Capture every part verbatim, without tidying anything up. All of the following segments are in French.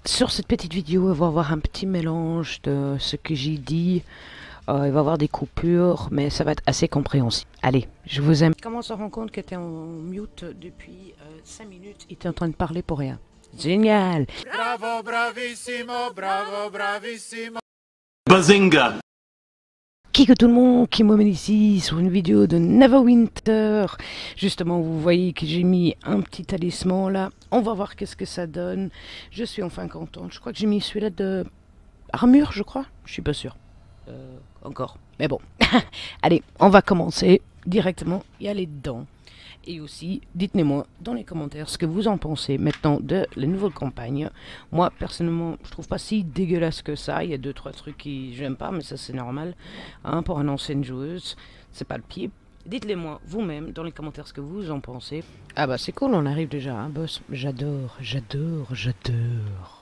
sur cette petite vidéo, il va y avoir un petit mélange de ce que j'ai dit. Euh, il va y avoir des coupures, mais ça va être assez compréhensible. Allez, je vous aime. Comment on se rend compte que tu es en mute depuis cinq minutes et tu es en train de parler pour rien? Génial! Bravo, bravissimo, bravo, bravissimo. Bazinga! Kick tout le monde qui m'emmène ici sur une vidéo de Neverwinter. Justement, vous voyez que j'ai mis un petit talisman là. On va voir qu'est-ce que ça donne. Je suis enfin contente. Je crois que j'ai mis celui-là de armure, je crois. Je suis pas sûre. Euh, encore. Mais bon. Allez, on va commencer directement y aller dedans. Et aussi, dites-moi dans les commentaires ce que vous en pensez maintenant de la nouvelle campagne. Moi, personnellement, je trouve pas si dégueulasse que ça. Il y a deux, trois trucs qui j'aime pas, mais ça c'est normal. Hein, pour une ancienne joueuse, c'est pas le pied. Dites-les moi vous-même dans les commentaires ce que vous en pensez. Ah bah c'est cool, on arrive déjà à un boss. J'adore, j'adore, j'adore.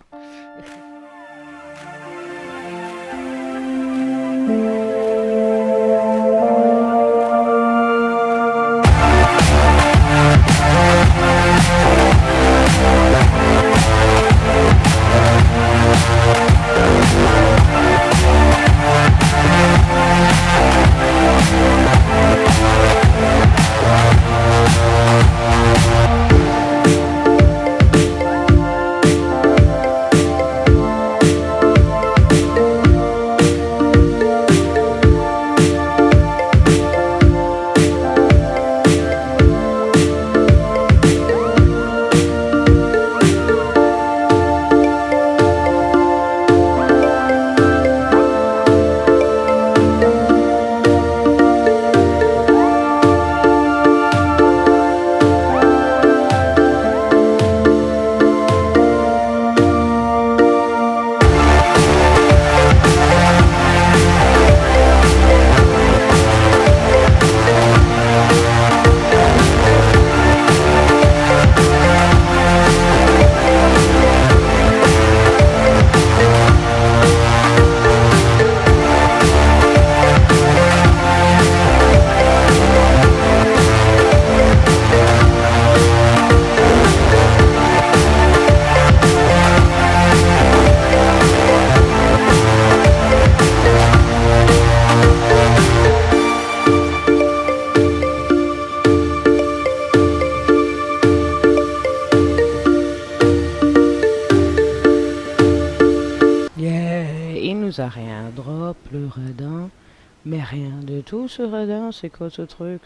Il nous a rien drop le radin, mais rien de tout ce radin, c'est quoi ce truc?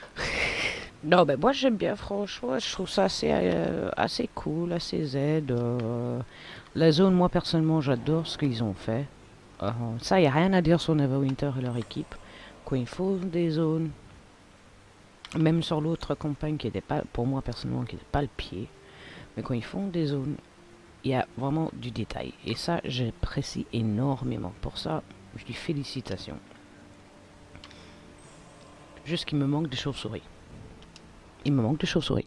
Non mais moi j'aime bien franchement, je trouve ça assez, euh, assez cool, assez Z. Euh, la zone, moi personnellement j'adore ce qu'ils ont fait. Euh, ça y a rien à dire sur Neverwinter et leur équipe. Quand il faut des zones, même sur l'autre campagne qui n'était pas, pour moi personnellement, qui n'était pas le pied, mais quand ils font des zones, il y a vraiment du détail. Et ça, j'apprécie énormément. Pour ça, je dis félicitations. Juste qu'il me manque des chauves-souris. Il me manque des chauves-souris.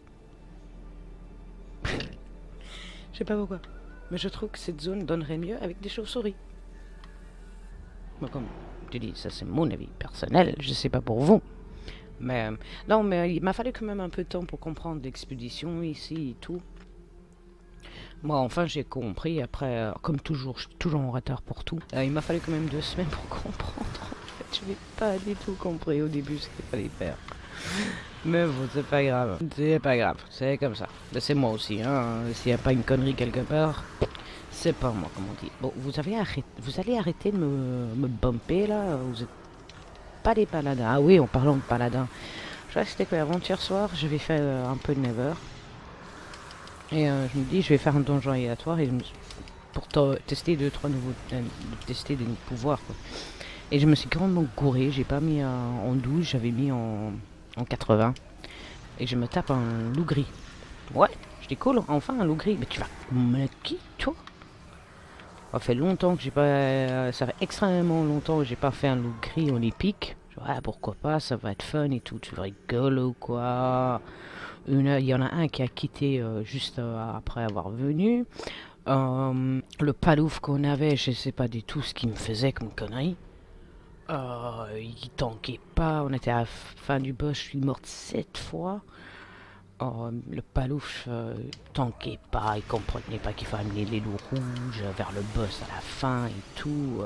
Je sais pas pourquoi. Mais je trouve que cette zone donnerait mieux avec des chauves-souris. Moi, comme tu dis, ça c'est mon avis personnel. Je sais pas pour vous. Mais euh, non, mais il m'a fallu quand même un peu de temps pour comprendre l'expédition ici et tout. Moi, enfin, j'ai compris. Après, euh, comme toujours, je suis toujours en retard pour tout. Euh, il m'a fallu quand même deux semaines pour comprendre. En fait, je n'ai pas du tout compris au début ce qu'il fallait faire. Mais bon, c'est pas grave. C'est pas grave. C'est comme ça. C'est moi aussi. Hein. S'il n'y a pas une connerie quelque part, c'est pas moi, comme on dit. Bon, vous, avez arrêté, vous allez arrêter de me, me bumper là. Vous êtes pas des paladins. Ah oui, en parlant de paladins. Je crois que c'était quoi, avant-hier soir, j'avais fait euh, un peu de Never. Et euh, je me dis, je vais faire un donjon aléatoire et je me... pour tester deux trois nouveaux, euh, tester des nouveaux pouvoirs quoi. Et je me suis grandement gouré. J'ai pas mis euh, en douze, j'avais mis en, en quatre-vingts. Et je me tape un loup gris. Ouais, je dis cool, enfin un loup gris. Mais tu vas me qui toi? Ça fait longtemps que j'ai pas, euh, ça fait extrêmement longtemps que j'ai pas fait un loup gris en épique. Ouais, pourquoi pas, ça va être fun et tout. Tu rigoles ou quoi? Une, il y en a un qui a quitté euh, juste euh, après avoir venu. Euh, le palouf qu'on avait, je sais pas du tout ce qu'il me faisait comme connerie. Euh, il tankait pas, on était à la fin du boss, je suis morte sept fois. Oh, le Palouf euh, tanquait pas, il comprenait pas qu'il fallait amener les loups rouges vers le boss à la fin et tout.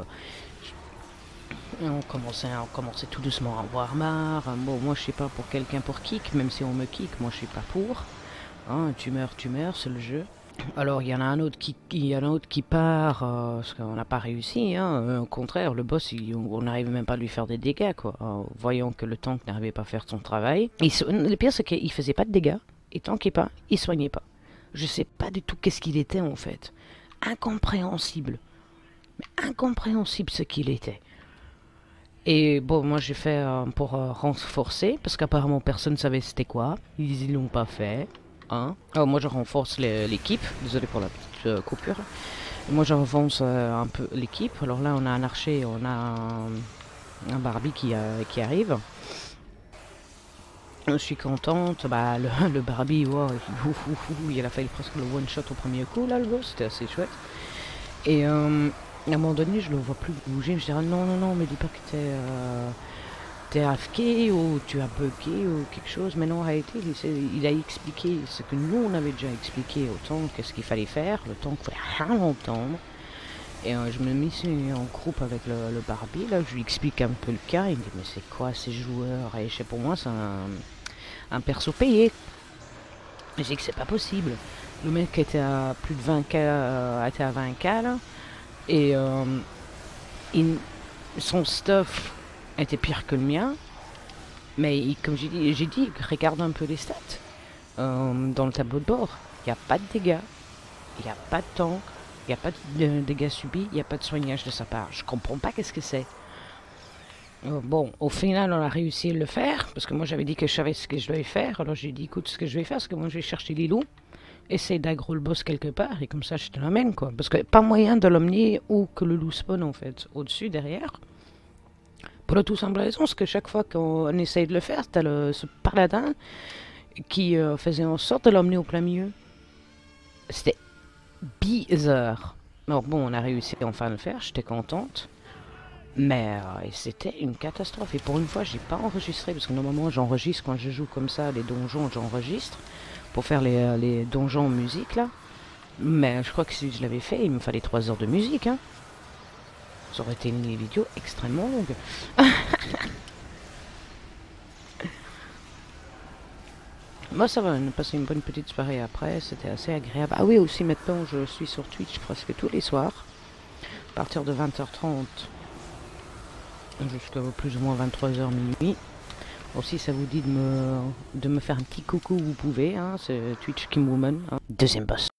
Et on commençait, on commençait tout doucement à avoir marre. Bon, moi je suis pas pour quelqu'un pour kick, même si on me kick, moi je suis pas pour. Hein, tu meurs, tu meurs, c'est le jeu. Alors il y en a un autre qui, il y en a un autre qui part, euh, parce qu'on n'a pas réussi. Hein, euh, au contraire, le boss, il, on n'arrive même pas à lui faire des dégâts, quoi. Euh, voyant que le tank n'arrivait pas à faire son travail. Et le pire, c'est qu'il faisait pas de dégâts, il tankait pas, il soignait pas. Je sais pas du tout qu'est-ce qu'il était en fait. Incompréhensible. Mais incompréhensible ce qu'il était. Et bon, moi j'ai fait euh, pour euh, renforcer, parce qu'apparemment personne ne savait c'était quoi. Ils l'ont pas fait. Hein. Alors moi je renforce l'équipe. Désolé pour la petite euh, coupure. Moi je renforce euh, un peu l'équipe. Alors là on a un archer, on a un, un Barbie qui, euh, qui arrive. Je suis contente. Bah, le, le Barbie, wow, ouf, ouf, ouf, il a failli presque le one shot au premier coup là, le boss. C'était assez chouette. Et euh, à un moment donné, je le vois plus bouger. Je dirais non, non, non, mais dis pas que t'es euh, t'es A F K ou tu as bugué ou quelque chose. Mais non, en réalité, il, il a expliqué ce que nous on avait déjà expliqué au tank, qu'est-ce qu'il fallait faire. Le tank ne fallait rien entendre. Et euh, je me mis en groupe avec le, le Barbie. Là, je lui explique un peu le cas. Il me dit mais c'est quoi ces joueurs? Et je sais, pour moi, c'est un, un perso payé. Je dis que c'est pas possible. Le mec était à plus de vingt K, euh, était à vingt K là. Et euh, il, son stuff était pire que le mien. Mais il, comme j'ai dit, j'ai dit, regarde un peu les stats. Euh, dans le tableau de bord, il n'y a pas de dégâts. Il n'y a pas de tank. Il n'y a pas de dégâts subis. Il n'y a pas de soignage de sa part. Je comprends pas qu'est-ce que c'est. Euh, bon, au final, on a réussi à le faire. Parce que moi, j'avais dit que je savais ce que je devais faire. Alors j'ai dit, écoute, ce que je vais faire, c'est que moi, je vais chercher les loups. Essaye d'aggro le boss quelque part et comme ça je te l'amène quoi. Parce que pas moyen de l'emmener où que le loup spawn en fait. Au-dessus, derrière. Pour la tout simple raison, c'est que chaque fois qu'on essaye de le faire, t'as le, ce paladin qui euh, faisait en sorte de l'emmener au plein milieu. C'était bizarre. Alors bon, on a réussi enfin à le faire, j'étais contente. Mais euh, c'était une catastrophe. Et pour une fois, j'ai pas enregistré. Parce que normalement, j'enregistre quand je joue comme ça, les donjons, j'enregistre. Pour faire les, euh, les donjons en musique là. Mais je crois que si je l'avais fait, il me fallait trois heures de musique. Hein. Ça aurait été une vidéo extrêmement longue. Moi ça va, on a passé une bonne petite soirée après, c'était assez agréable. Ah oui, aussi maintenant je suis sur Twitch presque tous les soirs. À partir de vingt heures trente jusqu'à plus ou moins vingt-trois heures minuit. Aussi, ça vous dit de me, de me faire un petit coucou, vous pouvez, hein, c'est Twitch Kim Woman, hein. Deuxième boss.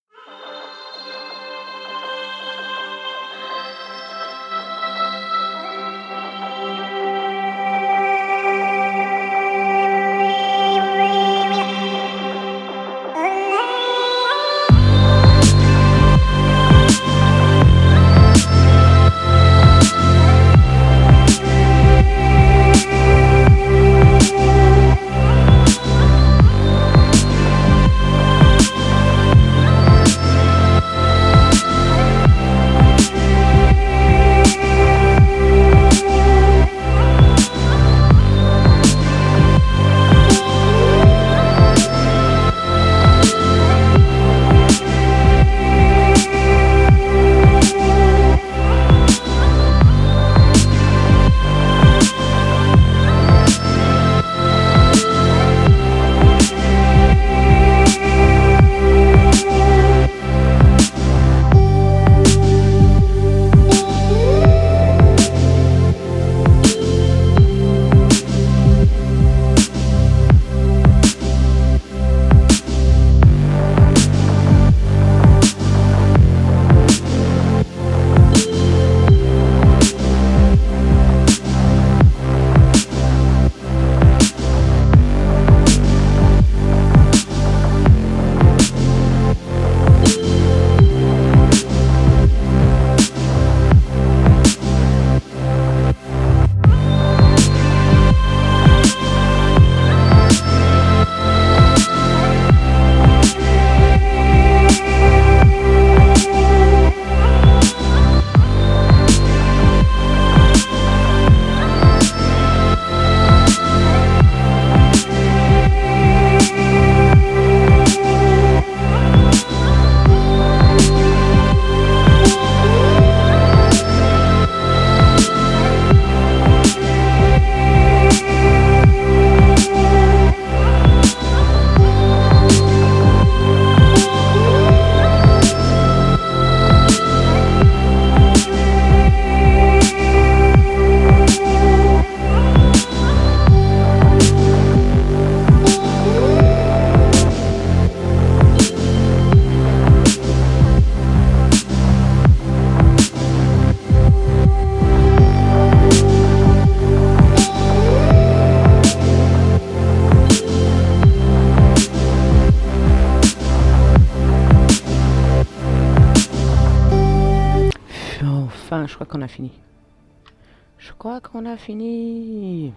Ah, je crois qu'on a fini. Je crois qu'on a fini.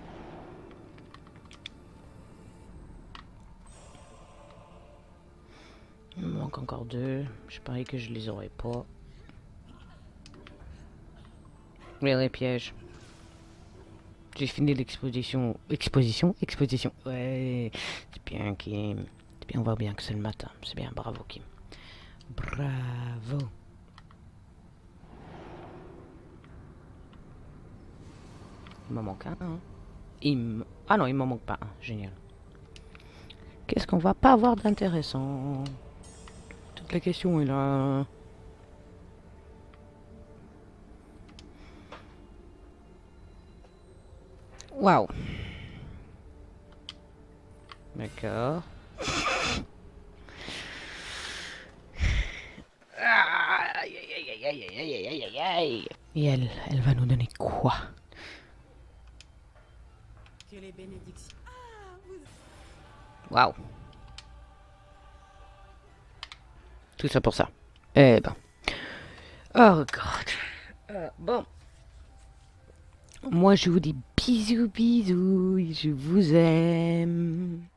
Il me manque encore deux. Je parie que je les aurai pas. Mais les pièges. J'ai fini l'exposition. Exposition Exposition. Ouais. C'est bien, Kim. C'est bien, on voit bien que c'est le matin. C'est bien, bravo, Kim. Bravo. Il m'en manque un. Hein. Il m... Ah non, il m'en manque pas un. Génial. Qu'est-ce qu'on va pas avoir d'intéressant? Toute la question est là. Waouh. D'accord. Aïe, aïe, aïe, aïe, aïe, aïe, aïe, aïe, aïe. Et elle, elle va nous donner quoi? Que les bénédictions. Waouh. Tout ça pour ça. Eh ben. Oh god. Euh, bon. Moi je vous dis bisous bisous. Je vous aime.